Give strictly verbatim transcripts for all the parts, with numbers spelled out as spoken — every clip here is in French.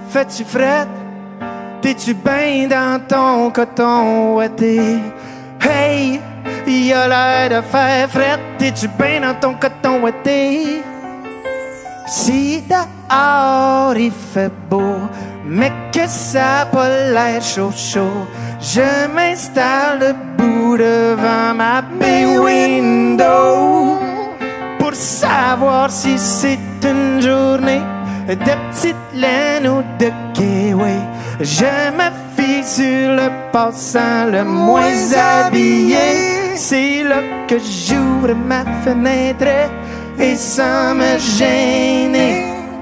fais-tu frette? T'es-tu bien dans ton coton-ouaté? Hey, il a l'air de faire frette. T'es-tu bien dans ton coton-ouaté? Si dehors il fait beau, mais que ça a pas l'air chaud chaud, je m'installe debout devant ma bay window pour savoir si c'est une journée de petite laine ou de kiwi. Je me fie sur le passant le moins habillé. C'est là que j'ouvre ma fenêtre et sans me gêner,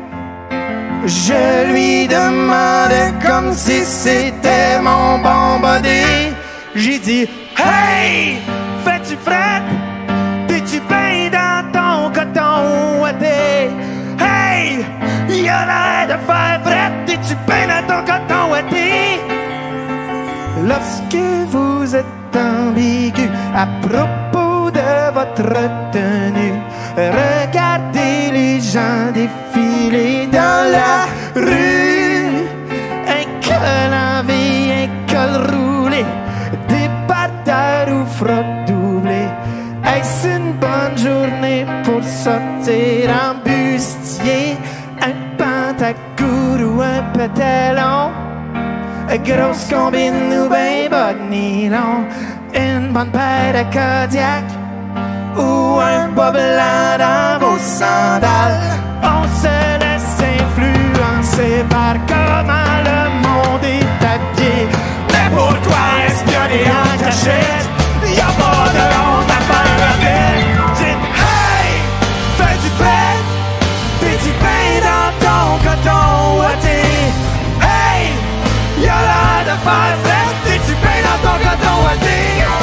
je lui demande comme si c'était mon bon body. J'ai dit, hey, fais-tu frette? T'es-tu bien dans ton coton-ouaté? Hey, il a l'air de faire frette. T'es-tu bien dans ton coton-ouaté? Lorsque vous êtes ambigu à propos de votre tenue, regardez les gens défiler dans la rue. Un col en V, un col roulé, débardeur ou froc doublé. Est-ce une bonne journée pour sortir en bustier? Un pantacourt ou un pantalon, grosse combine ou ben bas de nylon, une bonne paire de Kodiak ou un bas blanc dans vos sandales. On se laisse influencer par comment le monde est habillé. Mais pour toi, espionner en cachette, y'a pas de honte à faire avec. Dites, hey, fais-tu frette? T'es-tu bien dans ton coton-ouaté? Hey, y'a l'air de faire frette. T'es-tu bien dans ton coton-ouaté?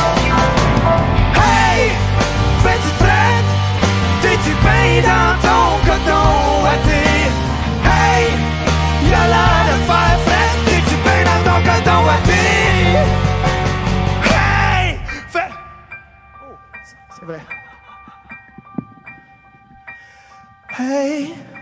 Hey, fais-tu frette? T'es-tu bien dans ton coton-ouaté? Hey, y'a l'air de faire frette. T'es-tu bien dans ton coton-ouaté? Hey, fais... Oh, c'est vrai. Hey,